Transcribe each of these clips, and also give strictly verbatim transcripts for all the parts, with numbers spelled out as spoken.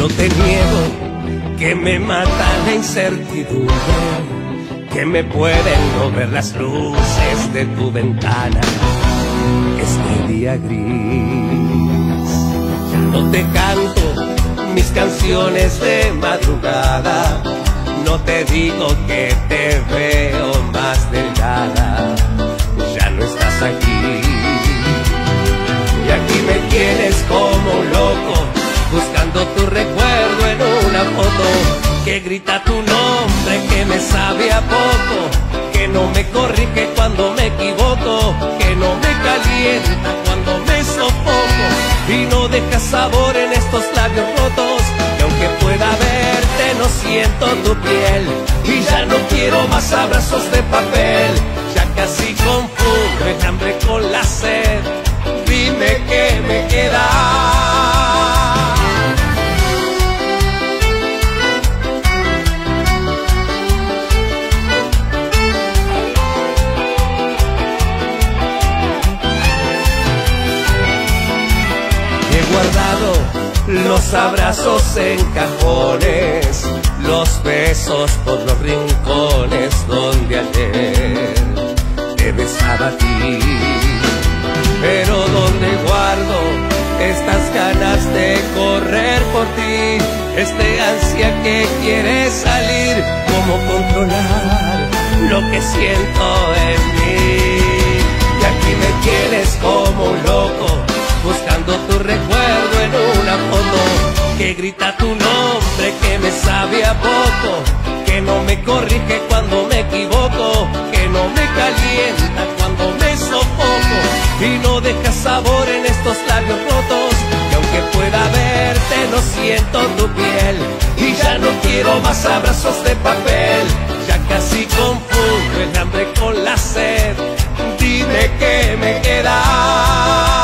No te niego que me mata la incertidumbre, que me pueden no ver las luces de tu ventana este día gris. Ya no te canto mis canciones de madrugada, no te digo que te veo más delgada, ya no estás aquí. Y aquí me tienes como un loco, buscando tu recuerdo en una foto que grita tu nombre, que me sabe a poco, que no me corrige cuando me equivoco, que no me calienta cuando me sofoco y no deja sabor en estos labios rotos. Y aunque pueda verte no siento tu piel y ya no quiero más abrazos de papel. Ya casi confundo el hambre con la sed, dime qué me queda. He guardado los abrazos en cajones, los besos por los rincones donde ayer te besaba a ti. Pero donde guardo estas ganas de correr por ti, este ansia que quiere salir, cómo controlar lo que siento en mí. Y aquí me tienes como un loco, buscando tu recuerdo en una foto que grita tu nombre, que me sabe a poco, que no me corrige cuando me equivoco, que no me calienta cuando me sofoco y no deja sabor en estos labios rotos. Y aunque pueda verte no siento tu piel y ya no quiero más abrazos de papel. Ya casi confundo el hambre con la sed, dime qué me queda.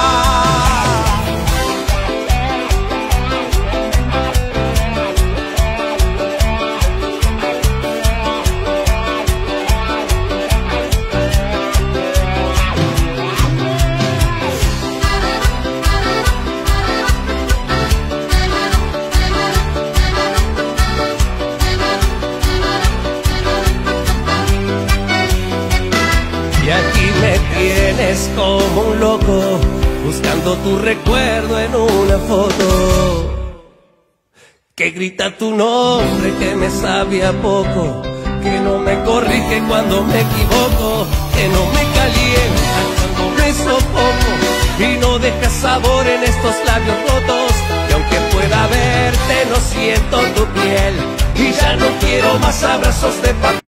Y aquí me tienes como un loco, buscando tu recuerdo en una foto que grita tu nombre, que me sabe a poco, que no me corrige cuando me equivoco, que no me calienta cuando me sofoco y no deja sabor en estos labios rotos. Y aunque pueda verte no siento tu piel y ya no quiero más abrazos de papel.